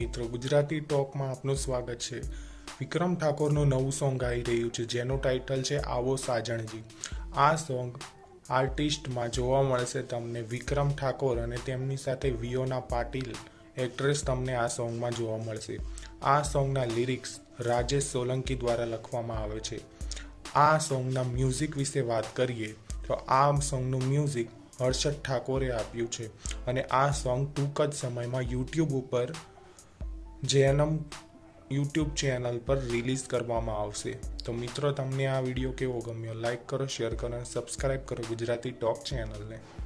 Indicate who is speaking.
Speaker 1: મિત્રો ગુજરાતી ટોકમાં આપનું સ્વાગત છે। વિક્રમ ઠાકોરનું નવું સોંગ આવી રહ્યું છે જેનું ટાઇટલ છે આવો સાજણજી। આ સોંગ આર્ટિસ્ટમાં જોવા મળશે તમને વિક્રમ ઠાકોર અને તેમની સાથે વિયોના પાટીલ એક્ટ્રેસ તમને આ સોંગમાં જોવા મળશે। આ સોંગના લિરિક્સ રાજેશ સોલંકી દ્વારા લખવામાં આવે છે। આ સોંગના મ્યુઝિક વિશે વાત કરીએ તો આ સોંગનું મ્યુઝિક હર્ષદ ઠાકોરે આપ્યું છે અને આ સોંગ ટૂંક જ સમયમાં યુટ્યુબ ઉપર જેનમ યુટ્યુબ ચેનલ પર રિલીઝ કરવામાં આવશે। તો મિત્રો તમને આ વિડીયો કેવો ગમ્યો લાઈક કરો, શેર કરો અને સબસ્ક્રાઈબ કરો ગુજરાતી ટોક ચેનલને।